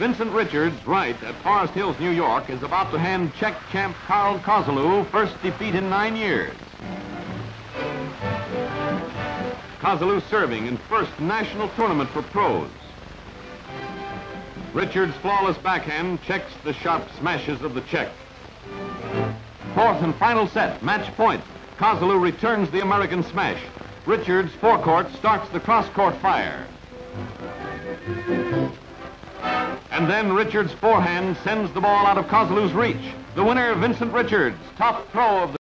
Vincent Richards, right at Forest Hills, New York, is about to hand Czech champ Karel Kozeluh first defeat in 9 years. Kozeluh serving in first national tournament for pros. Richards' flawless backhand checks the sharp smashes of the Czech. Fourth and final set, match point. Kozeluh returns the American smash. Richards' forecourt starts the cross-court fire. And then Richards' forehand sends the ball out of Kozeluh's reach. The winner, Vincent Richards, top pro of the